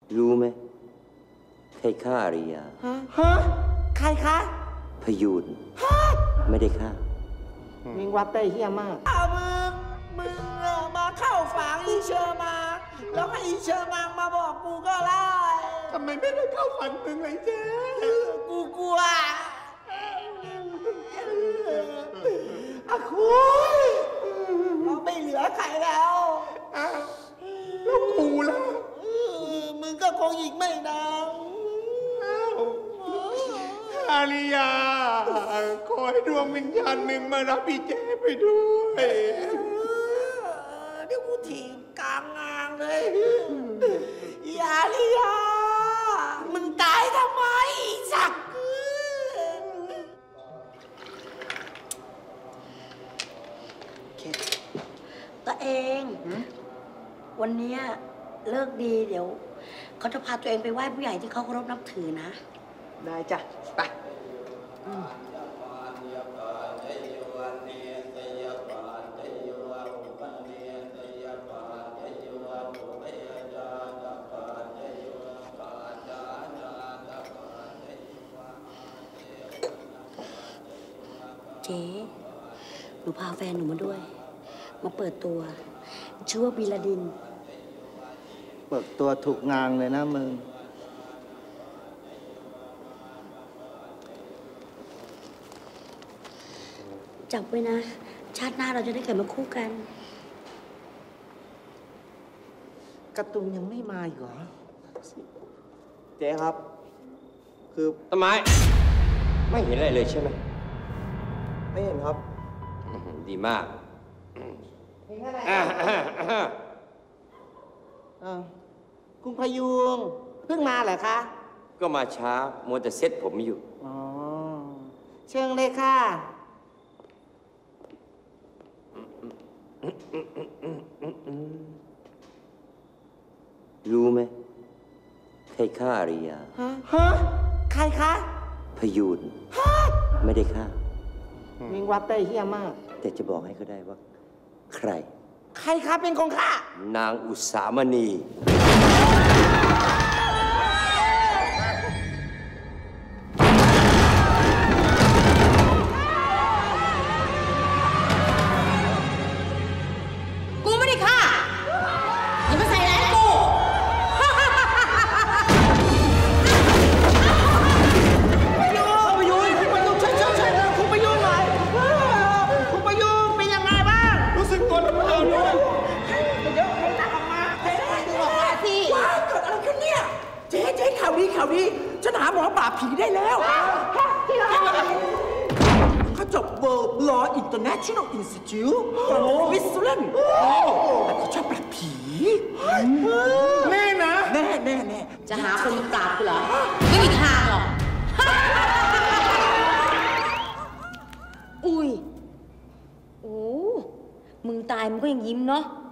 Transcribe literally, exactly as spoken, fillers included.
รู้ไหมใครฆ่าอาริยาฮะฮะใครคะพยูนไม่ได้ฆ่ามิงวัดได้เฮี้ยมากอ้ามึงมึงมาเข้าฝังอีเชอร์มาแล้วก็อีเชอร์มังมาบอกกูก็ไล่ทำไมไม่ได้เข้าฝันมึงเลยเจ๊กูกลัวอะคุยเราไม่เหลือใครแล้วแล้วกูล่ะมึงก็คงอีกไม่นานอาริยาขอให้ดวงวิญญาณมึงมารับพี่เจ๊ไปด้วยเดี๋ยวกูถีบกลางงานเลยอาริยามึงตายทำไมสักตัวเองวันนี้เลิกดีเดี๋ยวเขาจะพาตัวเองไปไหว้ผู้ใหญ่ที่เขาเคารพนับถือนะได้จ้ะไปเจ๊หนูพาแฟนหนูมาด้วยมาเปิดตัวชื่อว่าบีลาดินเปิดตัวถูกงานเลยนะมึงจับไว้นะชาติหน้าเราจะได้เกิดมาคู่กันการ์ตูนยังไม่มาอีกเหรอเจ๊ครับคือต้นไม้ไม่เห็นอะไรเลยใช่ไหมไม่เห็นครับดีมากเห็นอะไรคุณพยุงเพิ่งมาเหรอคะก็มาช้ามัวแต่เซ็ตผมอยู่อ๋อเชิญเลยค่ะรู้ไหมใครฆ่าอาริยาฮะฮะใครคะพยูนไม่ได้ฆ่ามิงวัดได้เฮี้ยมากแต่จะบอกให้เขาได้ว่าใครใครคะเป็นของข้านางอุสามณีกูไม่ได้ฆ่าอย่ามาใส่ร้ายกูพยุงพยุงคุณพยุงช่วยช่วยช่วยคุณพยุงหน่อยคุณพยุงเป็นยังไงบ้างรู้สึกตัวแล้วเปล่าด้วยเดี๋ยวให้ตักออกมาให้ตักออกมาสิว้าเกิดอะไรขึ้นเนี่ยเจ๊เจ๊ข่าวดีข่าวดีฉันหาหมอปราบผีได้แล้วเขาจบ World Law International Institute ของสวิตเซอร์แลนด์แต่เขาชอบปราบผีแน่นะแน่แน่แน่จะหาคนปราบกูเหรอไม่มีทางหรอกอุ้ยโอ้มึงตายมึงก็ยังยิ้มเนาะ